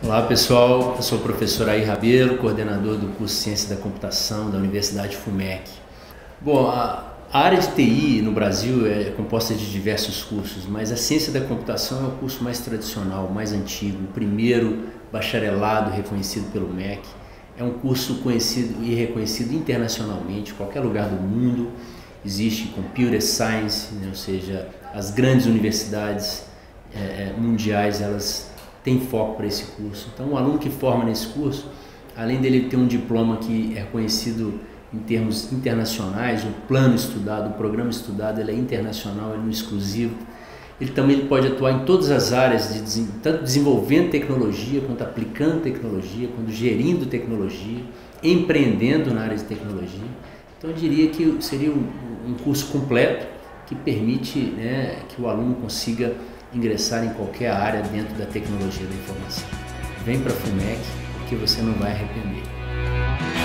Olá pessoal, eu sou o professor Air Rabelo, coordenador do curso Ciência da Computação da Universidade FUMEC. Bom, a área de TI no Brasil é composta de diversos cursos, mas a Ciência da Computação é o curso mais tradicional, mais antigo, o primeiro bacharelado reconhecido pelo MEC. É um curso conhecido e reconhecido internacionalmente, em qualquer lugar do mundo. Existe Computer Science, né? Ou seja, as grandes universidades mundiais, elas tem foco para esse curso. Então, o aluno que forma nesse curso, além dele ter um diploma que é reconhecido em termos internacionais, o plano estudado, o programa estudado, ele é internacional, ele não é exclusivo. Ele também pode atuar em todas as áreas, tanto desenvolvendo tecnologia, quanto aplicando tecnologia, quanto gerindo tecnologia, empreendendo na área de tecnologia. Então, eu diria que seria um curso completo que permite, né, que o aluno consiga ingressar em qualquer área dentro da tecnologia da informação. Vem para a FUMEC, que você não vai arrepender.